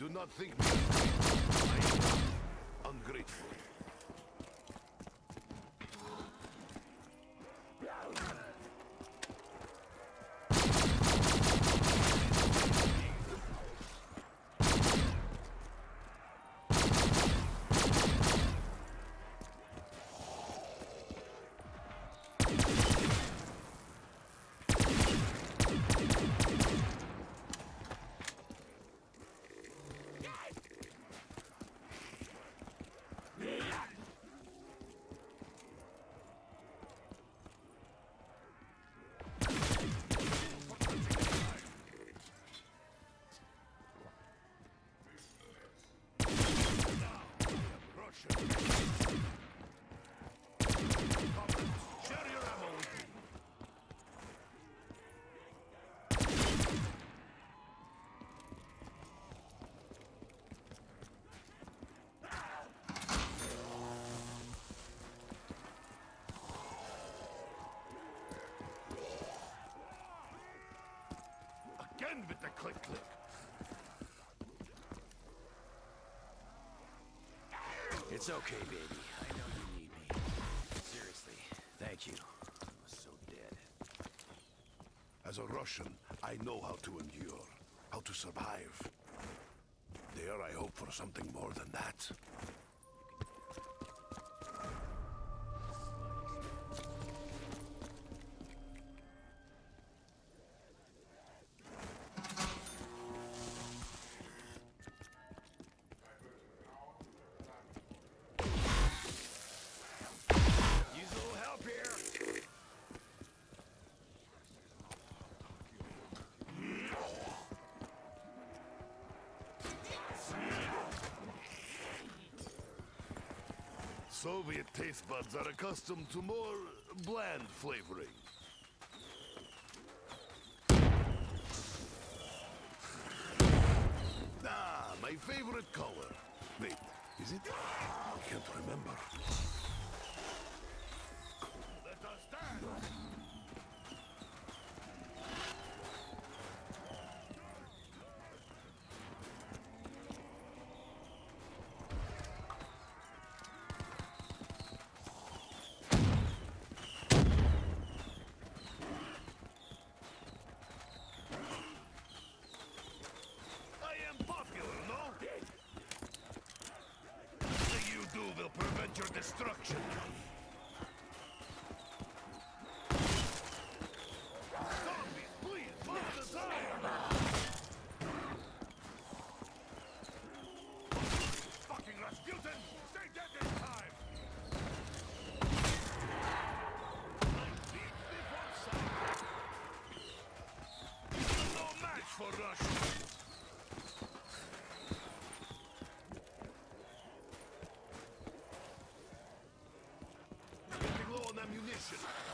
not think me I am ungrateful. Again with the click-click. It's okay, baby. I know you need me. Seriously, thank you. I was so dead. As a Russian, I know how to endure, how to survive. Dare I hope for something more than that? Soviet taste buds are accustomed to more bland flavoring. Ah, my favorite color. Wait, is it? I can't remember. Let us dance! Will prevent your destruction. Zombies, please, follow the tire! Fucking Rasputin! Stay dead this time! No match for Russia! Ammunition.